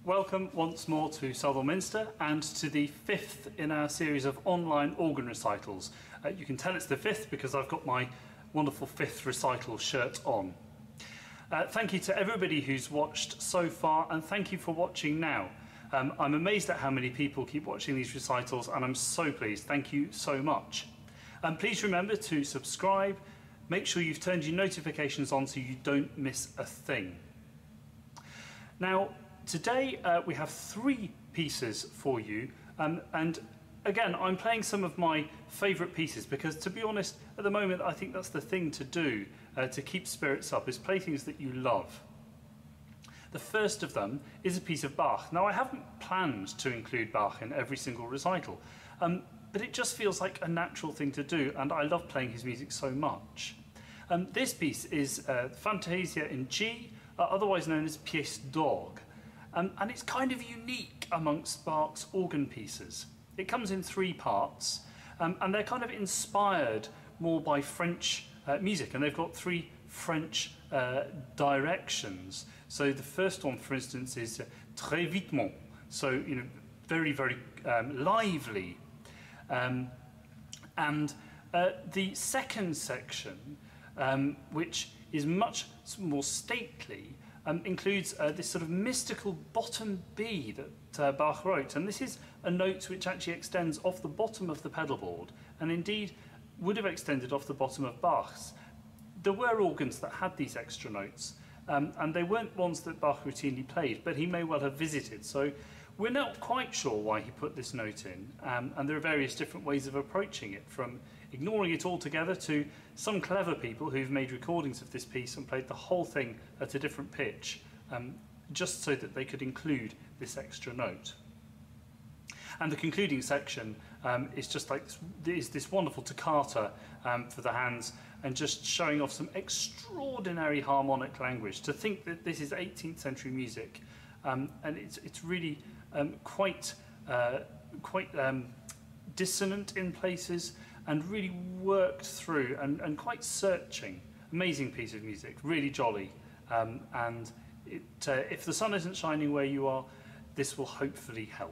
welcome once more to Southwell Minster and to the fifth in our series of online organ recitals. You can tell it's the fifth because I've got my wonderful fifth recital shirt on. Thank you to everybody who's watched so far, and thank you for watching now. I'm amazed at how many people keep watching these recitals, and I'm so pleased. Thank you so much. Please remember to subscribe. Make sure you've turned your notifications on so you don't miss a thing. Now, today we have three pieces for you, and again, I'm playing some of my favourite pieces because, to be honest, at the moment I think that's the thing to do to keep spirits up, is play things that you love. The first of them is a piece of Bach. Now, I haven't planned to include Bach in every single recital, but it just feels like a natural thing to do, and I love playing his music so much. This piece is Fantasia in G, otherwise known as Pièce d'Orgue, and it's kind of unique amongst Bach's organ pieces. It comes in three parts, and they're kind of inspired more by French music, and they've got three French directions. So the first one, for instance, is très vitement, so very, very lively. And the second section, which is much more stately, includes this sort of mystical bottom B that Bach wrote. And this is a note which actually extends off the bottom of the pedal board, and indeed would have extended off the bottom of Bach's. There were organs that had these extra notes, and they weren't ones that Bach routinely played, but he may well have visited. So we're not quite sure why he put this note in, and there are various different ways of approaching it, from ignoring it altogether to some clever people who've made recordings of this piece and played the whole thing at a different pitch, just so that they could include this extra note. And the concluding section is just like this wonderful toccata for the hands, and just showing off some extraordinary harmonic language. To think that this is 18th century music, and it's really quite dissonant in places, and really worked through and quite searching. Amazing piece of music, really jolly. And if the sun isn't shining where you are, this will hopefully help.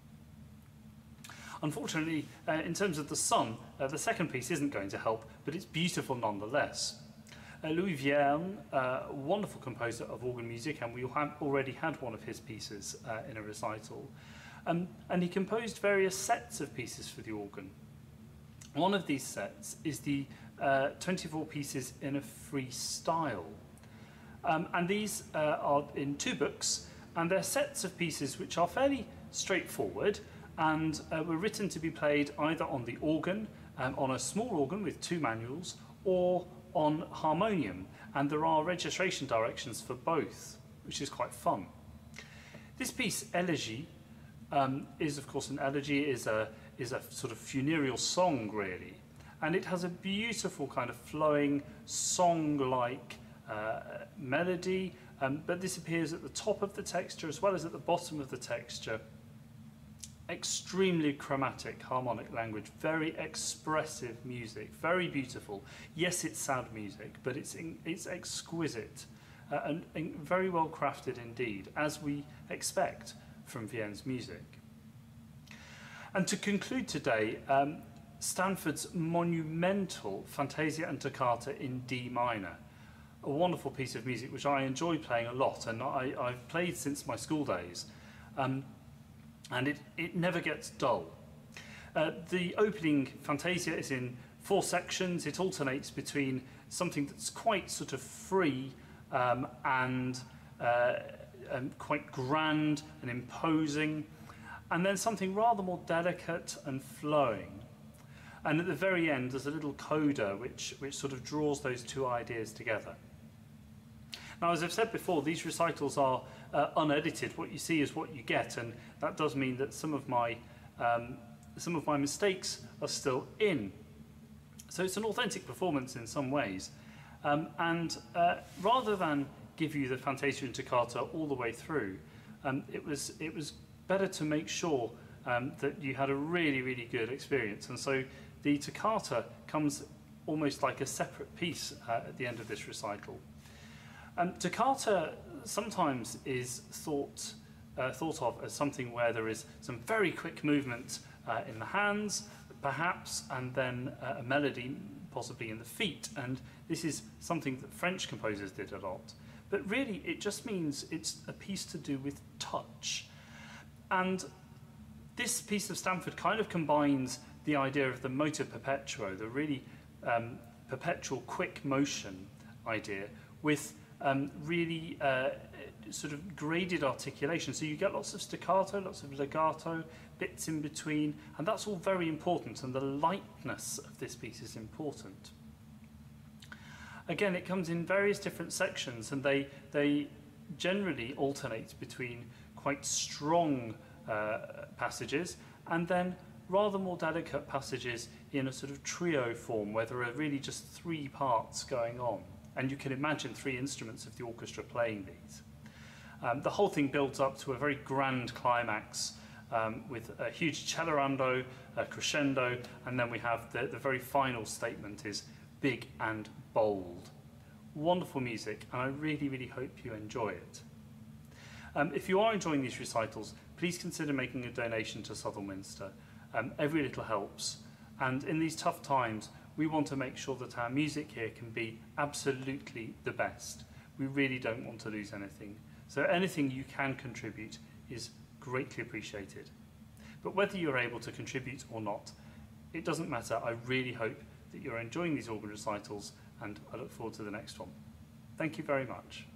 Unfortunately, in terms of the sun, the second piece isn't going to help, but it's beautiful nonetheless. Louis Vierne, a wonderful composer of organ music, and we have already had one of his pieces in a recital. And he composed various sets of pieces for the organ. One of these sets is the 24 pieces in a free style. And these are in two books, and they're sets of pieces which are fairly straightforward, and were written to be played either on the organ, on a small organ with two manuals, or on harmonium, and there are registration directions for both, which is quite fun. This piece, Elegy, is of course an elegy, is a sort of funereal song really, and it has a beautiful kind of flowing song-like melody, but this appears at the top of the texture as well as at the bottom of the texture. Extremely chromatic harmonic language, very expressive music, very beautiful. Yes, it's sad music, but it's exquisite and very well crafted indeed, as we expect from Vienne's music. And to conclude today, Stanford's monumental Fantasia and Toccata in D minor, a wonderful piece of music which I enjoy playing a lot, and I've played since my school days. And it never gets dull. The opening Fantasia is in 4 sections. It alternates between something that's quite sort of free and quite grand and imposing, and then something rather more delicate and flowing. And at the very end, there's a little coda which sort of draws those two ideas together. Now, as I've said before, these recitals are unedited. What you see is what you get, and that does mean that some of my mistakes are still in. So it's an authentic performance in some ways. And rather than give you the Fantasia and Toccata all the way through, it was better to make sure that you had a really, really good experience. And so the Toccata comes almost like a separate piece at the end of this recital. Toccata sometimes is thought thought of as something where there is some very quick movement in the hands, perhaps, and then a melody possibly in the feet. And this is something that French composers did a lot. But really, it just means it's a piece to do with touch. And this piece of Stanford kind of combines the idea of the moto perpetuo, the really perpetual quick motion idea, with really sort of graded articulation. So you get lots of staccato, lots of legato, bits in between, and that's all very important, and the lightness of this piece is important. Again, it comes in various different sections, and they generally alternate between quite strong passages and then rather more delicate passages in a sort of trio form where there are really just three parts going on. And you can imagine three instruments of the orchestra playing these. The whole thing builds up to a very grand climax with a huge cellorando, a crescendo, and then we have the very final statement is big and bold. Wonderful music, and I really, really hope you enjoy it. If you are enjoying these recitals, please consider making a donation to Southwell Minster. Every little helps, and in these tough times, we want to make sure that our music here can be absolutely the best. We really don't want to lose anything. So anything you can contribute is greatly appreciated. But whether you're able to contribute or not, it doesn't matter. I really hope that you're enjoying these organ recitals, and I look forward to the next one. Thank you very much.